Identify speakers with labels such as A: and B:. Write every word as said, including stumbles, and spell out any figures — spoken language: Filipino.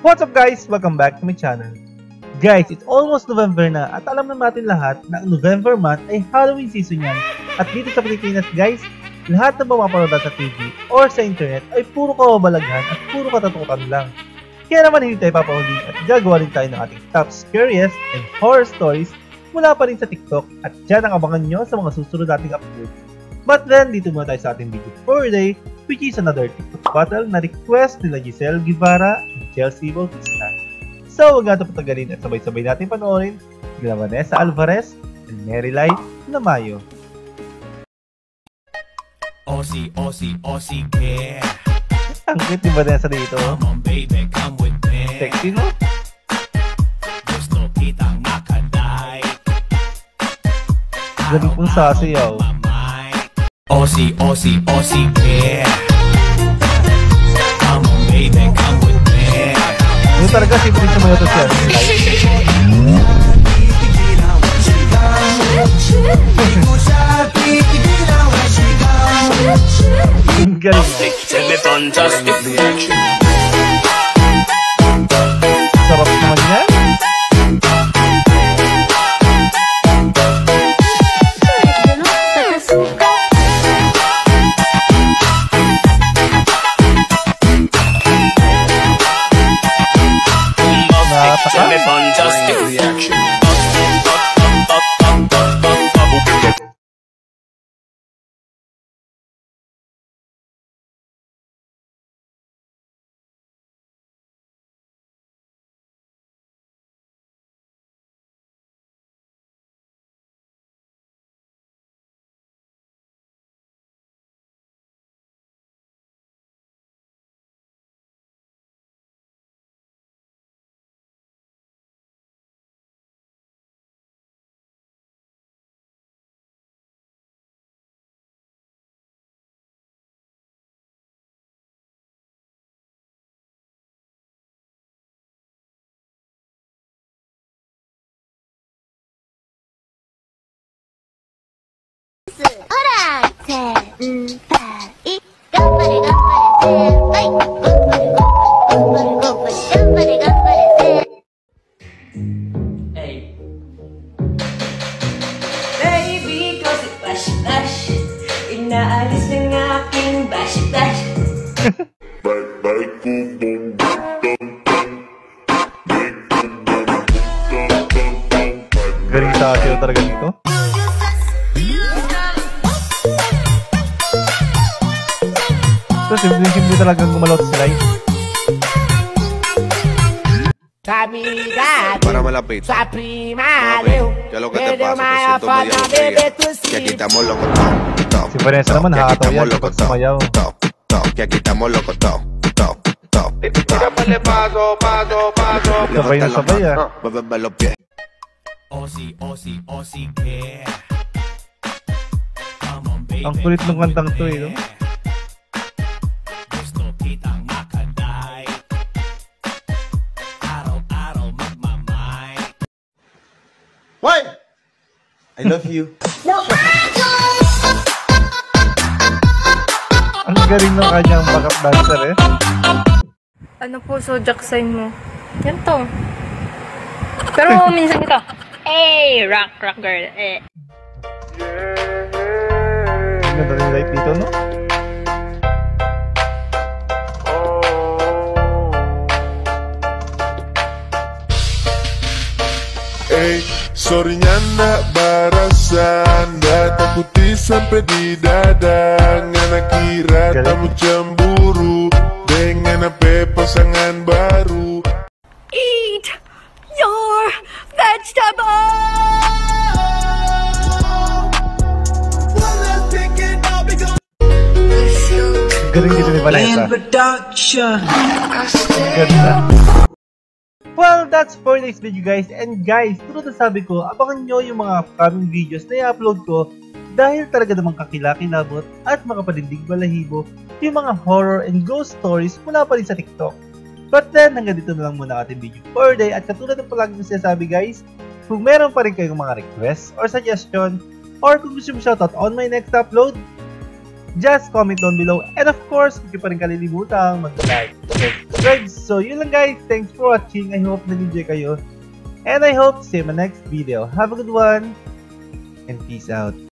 A: What's up guys? Welcome back to my channel. Guys, it's almost November na at alam na natin lahat na ang November month ay Halloween season yan. At dito sa Pilipinas guys, lahat na mapapanood sa T V or sa internet ay puro kababalaghan at puro katatukan lang. Kaya naman hindi tayo papahuli at gagawa rin tayo ng ating top scariest and horror stories mula pa rin sa TikTok at dyan ang abangan nyo sa mga susunod nating upload. But then, dito muna tayo sa ating video for today, which is another TikTok battle na request nila Giselle Guevara at Chelsea Bautista. So, huwag natin patagalin at sabay-sabay natin panoorin sila Vanessa Alvarez and Marylai Namayo.
B: Aussie, Aussie, Aussie, yeah.
A: Ang cute ni Vanessa dito.
B: Come on, baby, come with me.
A: Sexy, no?
B: Gusto kitang makaday.
A: Galing pong sasayaw.
B: Aussie, Aussie, Aussie, yeah. Come on, baby, come with me.
A: Yung talaga simple sa mga to siya. Ang galing. Sarap naman yan.
B: Fantastic reaction.
C: Baby, cause it bash bash. Inaalis ng aking bash bash.
A: Galing sa akin talaga dito. So, simple-simple talagang gumalaw sa slide.
D: Para malapit. A ver, ¿qué es lo que te pasa? Te siento medio fría. Que aquí estamos locos todos.
A: Si Vanessa naman, nakakataw yan kapag sumayaw.
D: Que aquí estamos locos todos. Tíramele paso, paso, paso.
A: Sabay na sabay ah.
D: Muéveme los pies.
B: Aussie, Aussie, Aussie, yeah. Come on, baby.
A: Ang kulit ng kantang to eh, no?
B: Gusto kitang makaday. Araw-araw magmamay.
D: Why? I love you.
A: Ang galing ng kanyang backup dancer eh.
E: Ano po zodiac sign mo? Yan to. Pero minsan ito. Hey, rock, rock girl. Eh.
A: Ang ganda ng light dito, no?
F: Eh, sorry-nya nak barasanda, takuti sampai di dada. Ngana kira kamu cemburu dengan apa pasangan baru.
C: Eat your vegetables.
A: Galing dito ni Vanessa. Ang ganda. Well, that's for today's video guys. And guys, tulad na sabi ko, abangan nyo yung mga upcoming videos na i-upload ko dahil talaga namang kakilakilabot at makapanindig balahibo yung mga horror and ghost stories mula pa rin sa TikTok. But then, hanggang dito na lang muna ating video for today. At katulad ng palagi ko sinasabi guys, kung meron pa rin kayong mga requests or suggestion, or kung gusto mo shoutout on my next upload, just comment down below. And of course, huwag niyo pa rin kalilimutan mag-like, subscribe. So yun lang guys, thanks for watching. I hope nag-enjoy kayo. And I hope to see you in my next video. Have a good one and peace out.